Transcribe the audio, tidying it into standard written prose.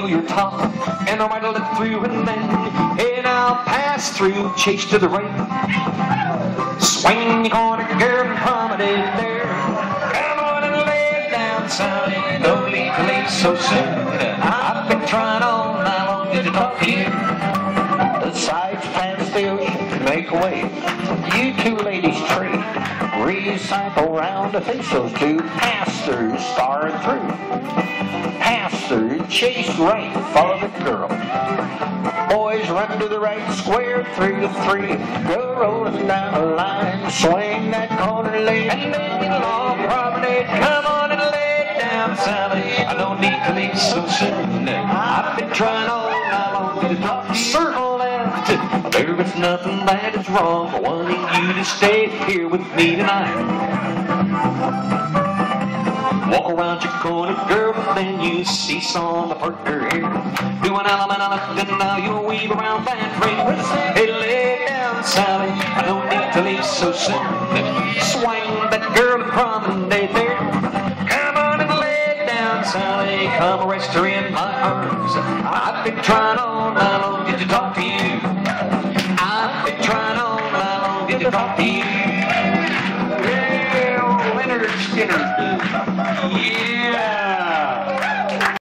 till you're top, and I might look through and then, and I'll pass through, chase to the right. Swing your corner, girl, and promenade there. Come on and lay it down, Sally. No need to leave so soon. I've been trying all night long to talk to you. The sides past the ocean to make a way. You two ladies trade. Recycle round to face those two. Pass through, star through. Pass through, chase right, follow the girl. Boys run to the right, square through the three. Go rolling down the line, swing that corner lane, and then get along promenade. Come on and lay it down, Sally. I don't need to leave so soon. I've been trying all night long to talk to you. Circle left. There is nothing that is wrong for wanting you to stay here with me tonight. Walk around your corner, girl, and then you see some partner here. Do an element on it, then now you'll weave around that ring. Hey, lay down, Sally, I don't need to leave so soon. Swing that girl and promenade there. Come on and lay down, Sally, come rest her in my arms. I've been trying all night long, did to talk to you? I've been trying all night long, did to talk to you? Well, Leonard Skinner. Yeah.